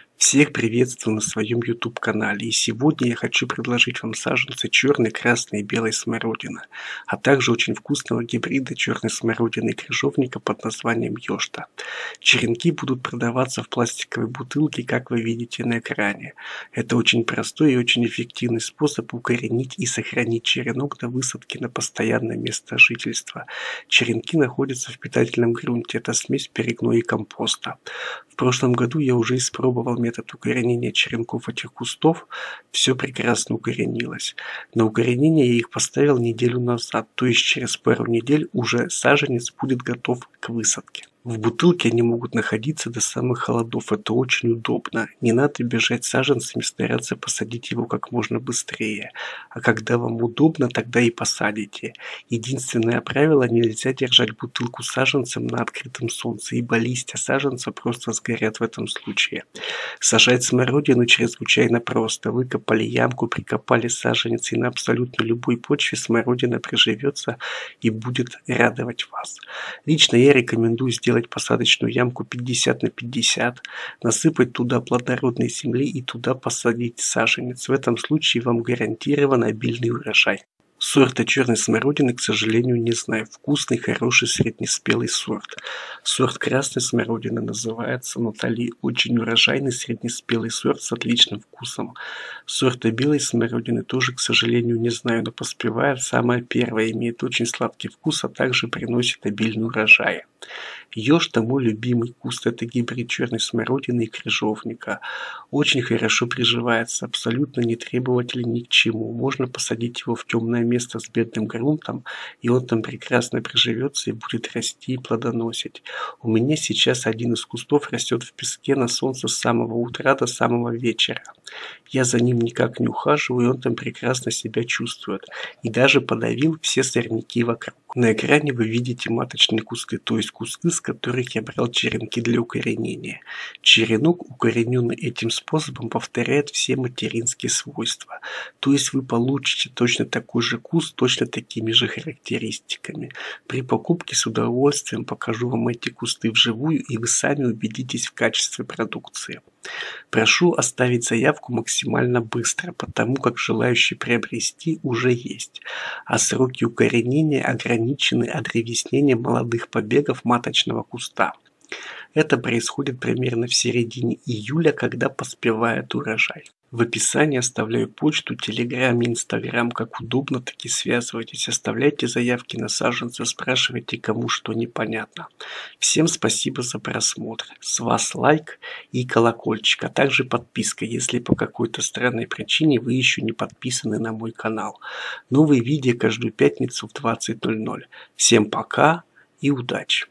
Всех приветствую на своем YouTube-канале, и сегодня я хочу предложить вам саженцы черной, красной и белой смородины, а также очень вкусного гибрида черной смородины и крыжовника под названием Йошта. Черенки будут продаваться в пластиковой бутылке, как вы видите на экране. Это очень простой и очень эффективный способ укоренить и сохранить черенок до высадки на постоянное место жительства. Черенки находятся в питательном грунте, это смесь перегноя и компоста. В прошлом году я уже испробовал метод укоренения черенков этих кустов, все прекрасно укоренилось. На укоренение я их поставил неделю назад, то есть через пару недель уже саженец будет готов к высадке. В бутылке они могут находиться до самых холодов, это очень удобно. Не надо бежать саженцами, стараться посадить его как можно быстрее. А когда вам удобно, тогда и посадите. Единственное правило: нельзя держать бутылку с саженцем на открытом солнце, ибо листья саженца просто сгорят в этом случае. Сажать смородину чрезвычайно просто. Выкопали ямку, прикопали саженец, и на абсолютно любой почве смородина приживется и будет радовать вас. Лично я рекомендую сделать посадочную ямку 50 на 50, насыпать туда плодородной земли и туда посадить саженец. В этом случае вам гарантирован обильный урожай. Сорта черной смородины, к сожалению, не знаю. Вкусный, хороший, среднеспелый сорт. Сорт красной смородины называется Натали. Очень урожайный, среднеспелый сорт с отличным вкусом. Сорта белой смородины тоже, к сожалению, не знаю, но поспевает самая первая. Имеет очень сладкий вкус, а также приносит обильный урожай. Йошта мой любимый куст. Это гибрид черной смородины и крыжовника. Очень хорошо приживается, абсолютно не требователен ни к чему. Можно посадить его в темное место с бедным грунтом, и он там прекрасно приживется и будет расти и плодоносить. У меня сейчас один из кустов растет в песке на солнце с самого утра до самого вечера. Я за ним никак не ухаживаю, и он там прекрасно себя чувствует. И даже подавил все сорняки вокруг. На экране вы видите маточные кусты, то есть кусты, с которых я брал черенки для укоренения. Черенок, укорененный этим способом, повторяет все материнские свойства. То есть вы получите точно такой же куст, точно такими же характеристиками. При покупке с удовольствием покажу вам эти кусты вживую, и вы сами убедитесь в качестве продукции. Прошу оставить заявку максимально быстро, потому как желающие приобрести уже есть, а сроки укоренения ограничены одревеснением молодых побегов маточного куста. Это происходит примерно в середине июля, когда поспевает урожай. В описании оставляю почту, телеграм и инстаграм, как удобно, так и связывайтесь, оставляйте заявки на саженцы, спрашивайте, кому что непонятно. Всем спасибо за просмотр, с вас лайк и колокольчик, а также подписка, если по какой-то странной причине вы еще не подписаны на мой канал. Новые видео каждую пятницу в 20:00. Всем пока и удачи!